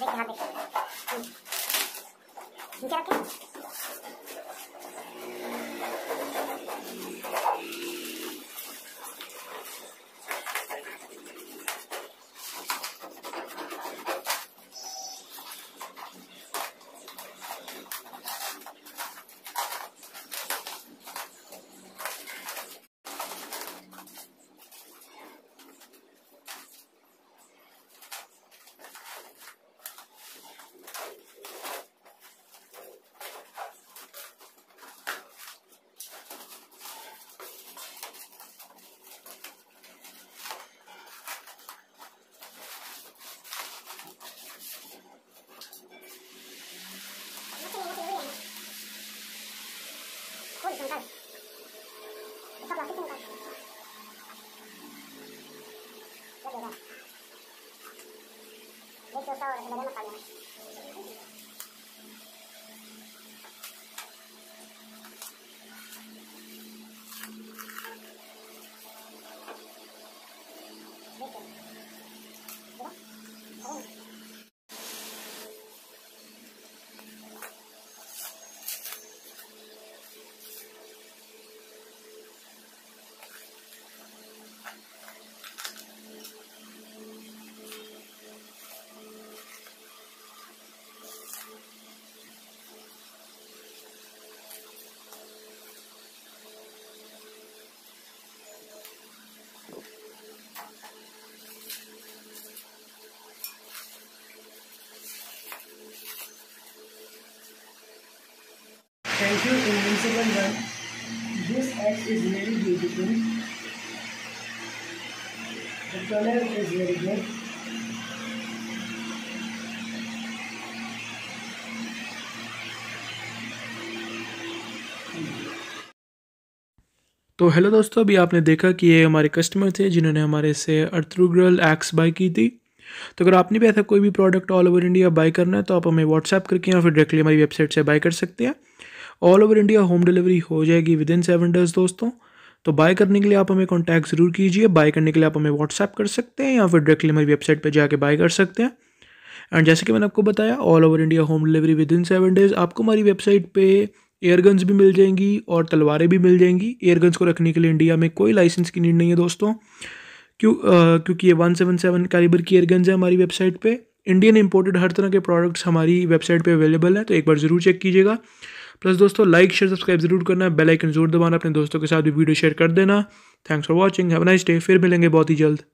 हाथ देखिए, नीचे रखें। निकाल, इसका प्लास्टिक निकाल, क्या देगा, देख छोटा और लगे मत पानी। Thank you, Invincible One. This axe is very beautiful. The color is very good. तो हेलो दोस्तों, अभी आपने देखा कि ये हमारे कस्टमर थे जिन्होंने हमारे से अर्थरुग्रल एक्स बाय की थी। तो अगर आपने भी ऐसा कोई भी product all over India buy करना है तो आप हमें व्हाट्सएप करके या फिर डायरेक्टली हमारी वेबसाइट से बाय कर सकते हैं। All over India home delivery हो जाएगी विद इन 7 डेज़ दोस्तों। तो बाय करने के लिए आप हमें कॉन्टैक्ट ज़रूर कीजिए। बाय करने के लिए आप हमें व्हाट्सएप कर सकते हैं या फिर डायरेक्टली हमारी वेबसाइट पर जाके बाय कर सकते हैं। एंड जैसे कि मैंने आपको बताया, all over India home delivery within 7 days. आपको हमारी वेबसाइट पे एयरगन्स भी मिल जाएंगी और तलवारें भी मिल जाएंगी। एयरगन्स को रखने के लिए इंडिया में कोई लाइसेंस की नीड नहीं है दोस्तों, क्योंकि ये 177 कैलिबर की एयरगन्स है हमारी वेबसाइट पे। इंडियन इंपोर्टेड हर तरह के प्रोडक्ट्स हमारी वेबसाइट पे अवेलेबल हैं, तो एक बार ज़रूर चेक कीजिएगा। प्लस दोस्तों, लाइक शेयर सब्सक्राइब जरूर करना, बेल आइकन जरूर दबाना, अपने दोस्तों के साथ भी वीडियो शेयर कर देना। Thanks for watching, have a nice day. फिर मिलेंगे बहुत ही जल्द।